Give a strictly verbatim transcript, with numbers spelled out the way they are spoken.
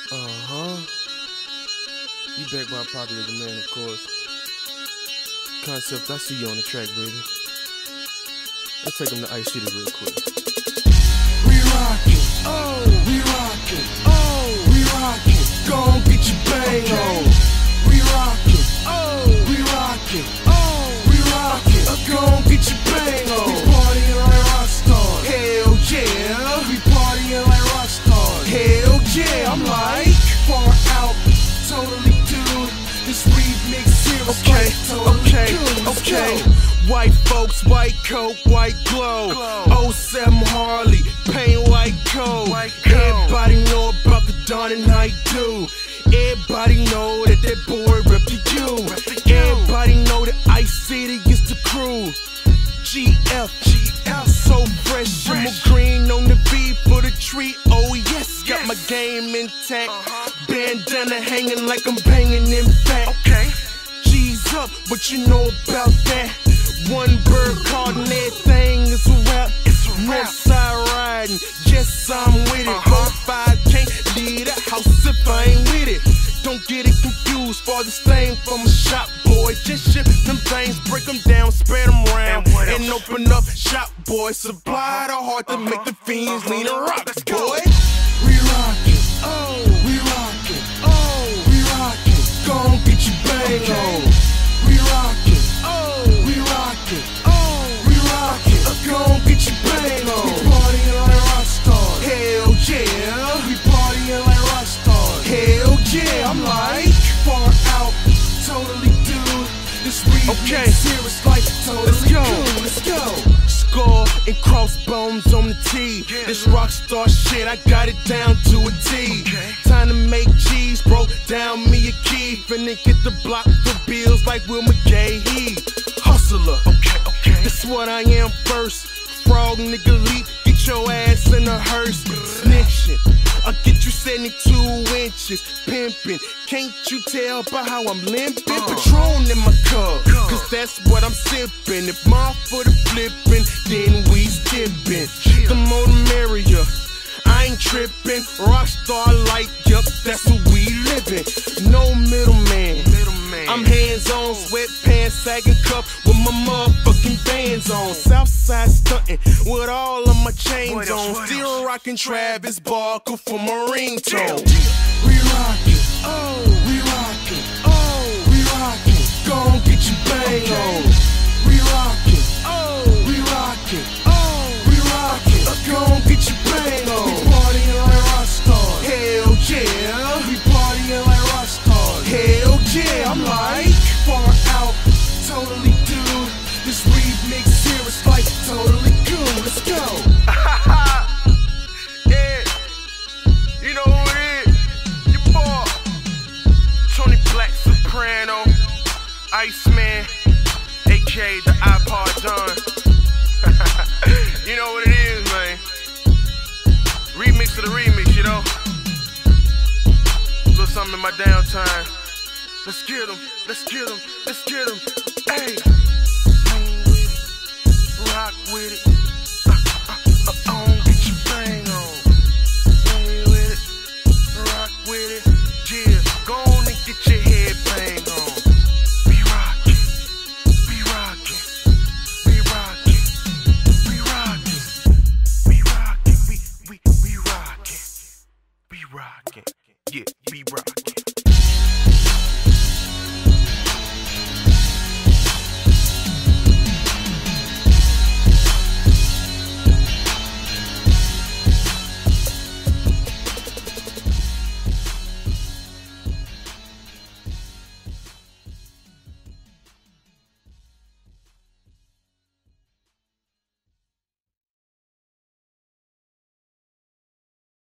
Uh-huh. You back by popular demand, of course. Concept, I see you on the track, baby. Let's take them to Ice City real quick. We rockin', oh, we rockin', oh, we rockin', gon' get your bang on. We rockin', oh, we rockin', oh, we rockin', gon' get your bang on. We partyin' like rock stars, hell yeah. We partyin' like rock stars, hell yeah. I'm like, far out, totally dude. This remix here is okay, like totally okay, good. Let's okay. go. White folks, white coat, white glow. oh seven Harley, paint white coat. Everybody know about the Don and I do. Everybody know that that boy rep the U. Everybody know that Ice City is the crew. G F, G F, so fresh. I'm green on the V for the tree. Oh yes, got my game intact. Bandana hanging like I'm banging in back. Okay. G's up, what you know about that? One bird caught and everything is a rap. It's a rap. Northside riding, yes I'm with it. Uh-huh. five can't leave the house if I ain't with it. Don't get it confused, for this thing from a shop, boy. Just ship them things, break them down, spread them around, and, and open up shop, boy. Supply the heart to uh-huh. make the fiends uh-huh. lean and rock, boy. We rockin', oh, we rockin', oh, we rockin', gon' get your bang okay. on. We rockin', oh, we rockin', oh, we rockin', gon' get your bang on. We partyin' like rock stars, hell yeah. We partyin' like rock stars, hell yeah. I'm like, far out, totally dude. This remix okay. here is like totally Let's go. Cool. Let's go. Skull and crossbones on the T. Yeah. This rockstar shit, I got it down to a T. Okay. Time to make cheese, bro. Down me a key. Finna get the block for bills like Will McGay. Hustler. Okay, okay. That's what I am first. Frog nigga leap, get your ass in a hearse. Snitching, I'll get you seventy-two inches. Pimping, can't you tell by how I'm limping? Uh. Patron in my cup, cause that's what I'm sipping. If my foot is flipping, then we skipping. Yeah. The more the merrier, I ain't tripping. Rockstar light, yup, that's what we living. No middleman, middleman. I'm hands on, sweatpants, sagging cup with my motherfucking bands on. Southside stunting with all of my chains on. Still rocking Travis Barker for my ringtone. We rockin', oh, we rockin', oh, we rockin', gon' get your bang okay. on. We rockin', oh, we rockin', oh, we rockin', gon' get your bang on. We partyin' like rock stars, hell yeah. We partyin' like rock stars, hell yeah. I'm like, far out, totally dude. This remix here is like totally cool. Let's go. Yeah, you know who it is. Your boy, Tony Black Soprano, IceMan, aka the iPod Don. You know what it is, man. Remix of the remix, you know. A little something in my downtime. Let's get 'em, let's get 'em, let's get 'em. Hey, rock with it. Uh, uh, uh, on, get your bang on. Play with it, rock with it. Yeah, go on and get your head bang on. We rockin', we rockin', we rockin', we rockin', we rockin', we we we rockin', we rockin', yeah, we rockin'.